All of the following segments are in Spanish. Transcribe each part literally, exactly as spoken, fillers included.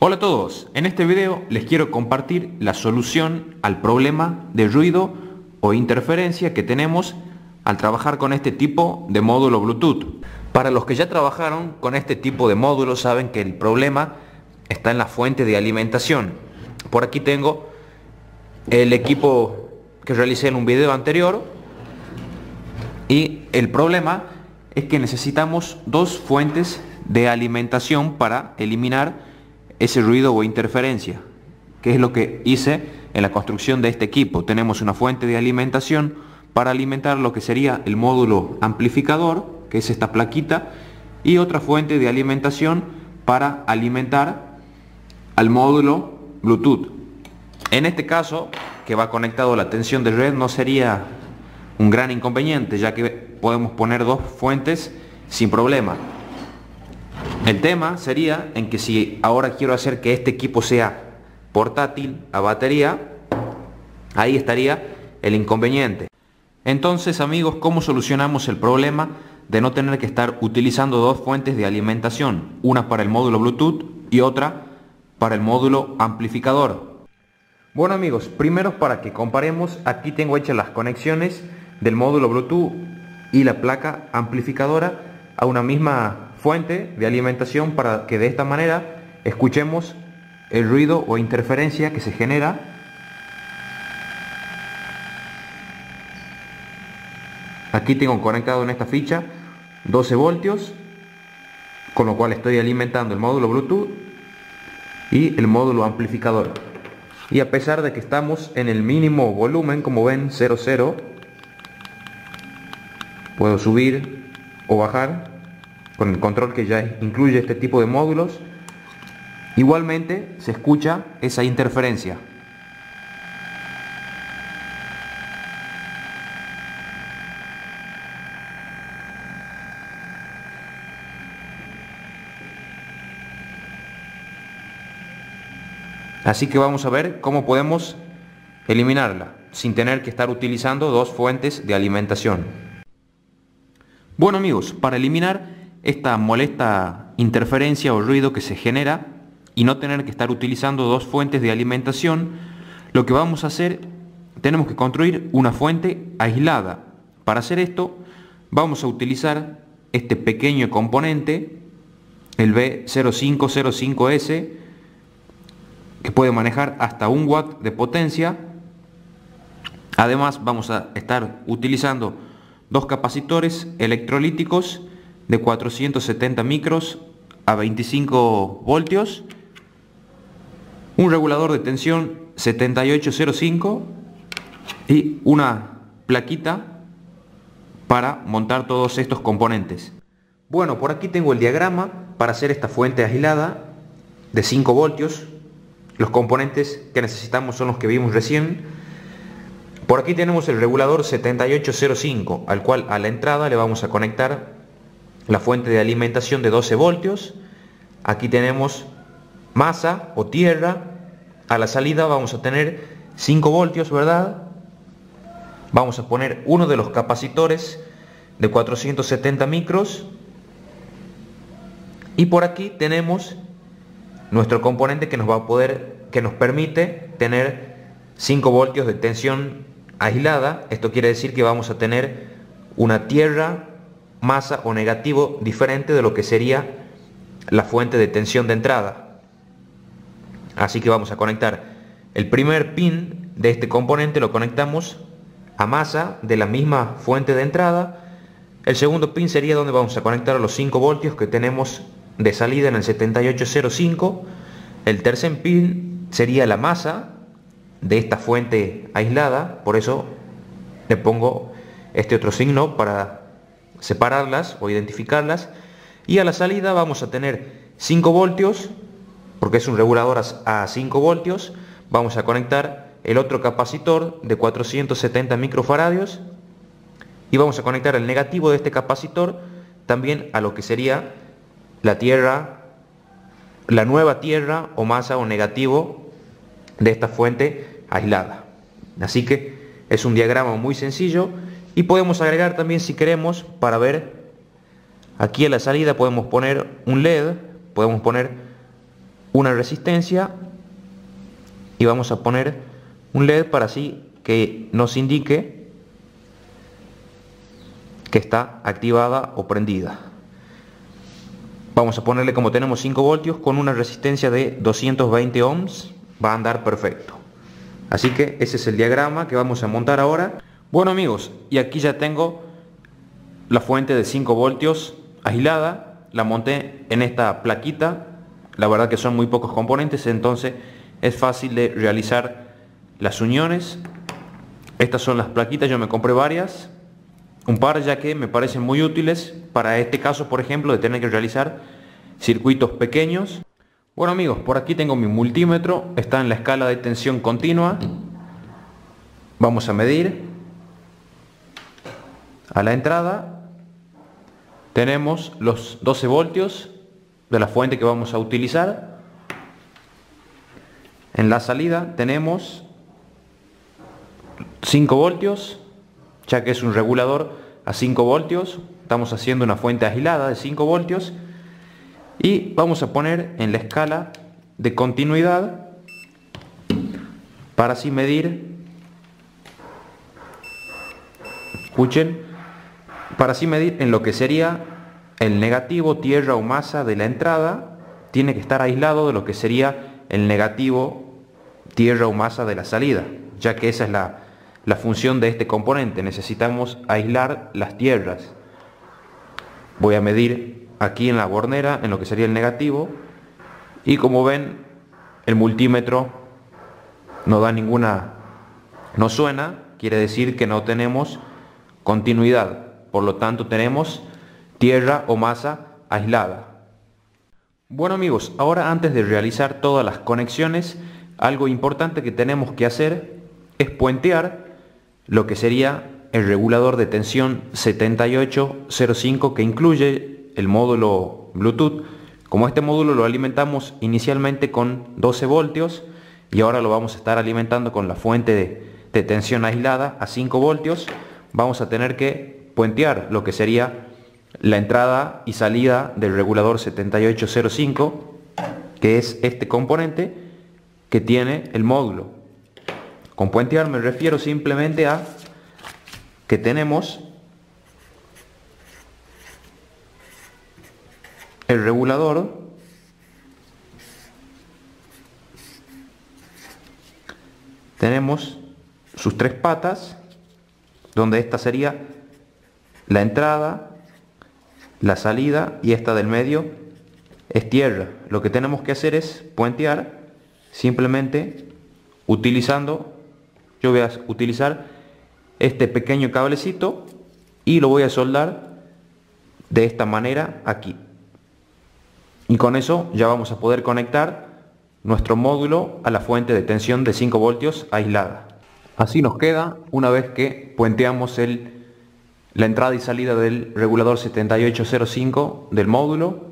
Hola a todos, en este video les quiero compartir la solución al problema de ruido o interferencia que tenemos al trabajar con este tipo de módulo Bluetooth. Para los que ya trabajaron con este tipo de módulo saben que el problema está en la fuente de alimentación. Por aquí tengo el equipo que realicé en un video anterior y el problema es que necesitamos dos fuentes de alimentación para eliminar ese ruido o interferencia, que es lo que hice en la construcción de este equipo. Tenemos una fuente de alimentación para alimentar lo que sería el módulo amplificador, que es esta plaquita, y otra fuente de alimentación para alimentar al módulo Bluetooth. En este caso, que va conectado a la tensión de red, no sería un gran inconveniente, ya que podemos poner dos fuentes sin problema. El tema sería en que si ahora quiero hacer que este equipo sea portátil a batería, ahí estaría el inconveniente. Entonces, amigos, ¿cómo solucionamos el problema de no tener que estar utilizando dos fuentes de alimentación? Una para el módulo Bluetooth y otra para el módulo amplificador. Bueno, amigos, primero para que comparemos, aquí tengo hechas las conexiones del módulo Bluetooth y la placa amplificadora a una misma fuente de alimentación, para que de esta manera escuchemos el ruido o interferencia que se genera aquí. Tengo conectado en esta ficha doce voltios, con lo cual estoy alimentando el módulo Bluetooth y el módulo amplificador, y a pesar de que estamos en el mínimo volumen, como ven, cero cero, puedo subir o bajar con el control que ya incluye este tipo de módulos. Igualmente se escucha esa interferencia. Así que vamos a ver cómo podemos eliminarla sin tener que estar utilizando dos fuentes de alimentación. Bueno, amigos, para eliminar esta molesta interferencia o ruido que se genera y no tener que estar utilizando dos fuentes de alimentación, lo que vamos a hacer, tenemos que construir una fuente aislada. Para hacer esto vamos a utilizar este pequeño componente, el B cero cinco cero cinco S, que puede manejar hasta un watt de potencia. Además vamos a estar utilizando dos capacitores electrolíticos de cuatrocientos setenta micros a veinticinco voltios, un regulador de tensión setenta y ocho cero cinco y una plaquita para montar todos estos componentes. Bueno, por aquí tengo el diagrama para hacer esta fuente aislada de cinco voltios. Los componentes que necesitamos son los que vimos recién. Por aquí tenemos el regulador setenta y ocho cero cinco, al cual a la entrada le vamos a conectar la fuente de alimentación de doce voltios. Aquí tenemos masa o tierra. A la salida vamos a tener cinco voltios, ¿verdad? Vamos a poner uno de los capacitores de cuatrocientos setenta micros. Y por aquí tenemos nuestro componente que nos va a poder, que nos permite tener cinco voltios de tensión aislada. Esto quiere decir que vamos a tener una tierra, masa o negativo diferente de lo que sería la fuente de tensión de entrada. Así que vamos a conectar el primer pin de este componente, lo conectamos a masa de la misma fuente de entrada. El segundo pin sería donde vamos a conectar los cinco voltios que tenemos de salida en el setenta y ocho cero cinco. El tercer pin sería la masa de esta fuente aislada, por eso le pongo este otro signo para separarlas o identificarlas. Y a la salida vamos a tener cinco voltios, porque es un regulador a cinco voltios. Vamos a conectar el otro capacitor de cuatrocientos setenta microfaradios y vamos a conectar el negativo de este capacitor también a lo que sería la tierra, la nueva tierra o masa o negativo de esta fuente aislada. Así que es un diagrama muy sencillo. Y podemos agregar también, si queremos, para ver, aquí a la salida podemos poner un L E D, podemos poner una resistencia y vamos a poner un L E D para así que nos indique que está activada o prendida. Vamos a ponerle, como tenemos cinco voltios, con una resistencia de doscientos veinte ohms, va a andar perfecto. Así que ese es el diagrama que vamos a montar ahora. Bueno amigos, y aquí ya tengo la fuente de cinco voltios aislada, la monté en esta plaquita. La verdad que son muy pocos componentes, entonces es fácil de realizar las uniones. Estas son las plaquitas, yo me compré varias, un par, ya que me parecen muy útiles para este caso, por ejemplo, de tener que realizar circuitos pequeños. Bueno amigos, por aquí tengo mi multímetro, está en la escala de tensión continua. Vamos a medir. A la entrada tenemos los doce voltios de la fuente que vamos a utilizar. En la salida tenemos cinco voltios, ya que es un regulador a cinco voltios. Estamos haciendo una fuente aislada de cinco voltios. Y vamos a poner en la escala de continuidad para así medir, escuchen, para así medir en lo que sería el negativo, tierra o masa de la entrada. Tiene que estar aislado de lo que sería el negativo, tierra o masa de la salida, ya que esa es la, la función de este componente. Necesitamos aislar las tierras. Voy a medir aquí en la bornera, en lo que sería el negativo, y como ven, el multímetro no da ninguna, no suena, quiere decir que no tenemos continuidad, por lo tanto tenemos tierra o masa aislada. Bueno amigos, ahora antes de realizar todas las conexiones, algo importante que tenemos que hacer es puentear lo que sería el regulador de tensión setenta y ocho cero cinco, que incluye el módulo Bluetooth. Como este módulo lo alimentamos inicialmente con doce voltios y ahora lo vamos a estar alimentando con la fuente de, de tensión aislada a cinco voltios, vamos a tener que puentear lo que sería la entrada y salida del regulador setenta y ocho cero cinco, que es este componente que tiene el módulo. Con puentear me refiero simplemente a que tenemos el regulador tenemos sus tres patas, donde esta sería la entrada, la salida, y esta del medio es tierra. Lo que tenemos que hacer es puentear simplemente utilizando, yo voy a utilizar este pequeño cablecito y lo voy a soldar de esta manera aquí. Y con eso ya vamos a poder conectar nuestro módulo a la fuente de tensión de cinco voltios aislada. Así nos queda una vez que puenteamos el, la entrada y salida del regulador setenta y ocho cero cinco del módulo.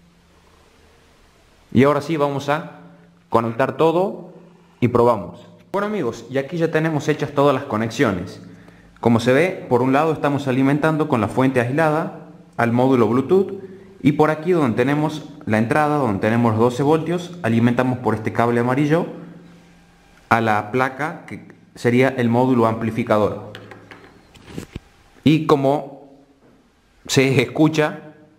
Y ahora sí vamos a conectar todo y probamos. Bueno amigos, y aquí ya tenemos hechas todas las conexiones. Como se ve, por un lado estamos alimentando con la fuente aislada al módulo Bluetooth, y por aquí donde tenemos la entrada, donde tenemos doce voltios, alimentamos por este cable amarillo a la placa que sería el módulo amplificador. Y como se escucha,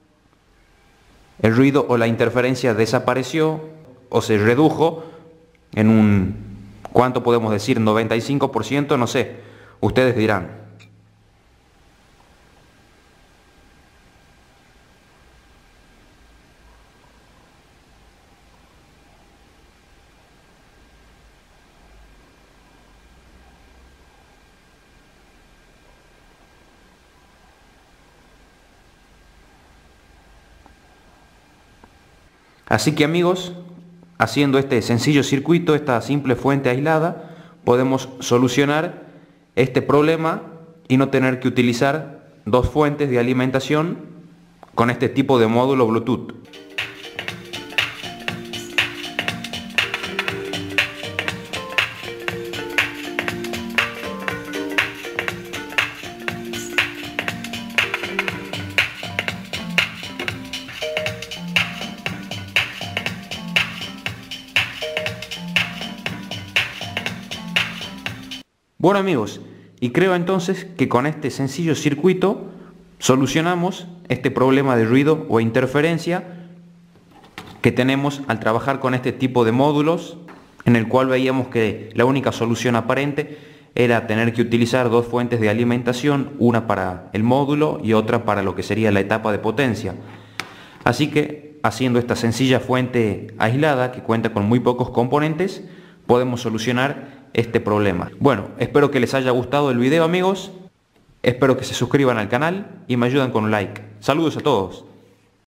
el ruido o la interferencia desapareció o se redujo en un, ¿cuánto podemos decir? noventa y cinco por ciento, no sé, ustedes dirán. Así que amigos, haciendo este sencillo circuito, esta simple fuente aislada, podemos solucionar este problema y no tener que utilizar dos fuentes de alimentación con este tipo de módulo Bluetooth. Bueno amigos, y creo entonces que con este sencillo circuito solucionamos este problema de ruido o interferencia que tenemos al trabajar con este tipo de módulos, en el cual veíamos que la única solución aparente era tener que utilizar dos fuentes de alimentación, una para el módulo y otra para lo que sería la etapa de potencia. Así que, haciendo esta sencilla fuente aislada que cuenta con muy pocos componentes, podemos solucionar este problema. Bueno, espero que les haya gustado el video amigos, espero que se suscriban al canal y me ayuden con un like. Saludos a todos.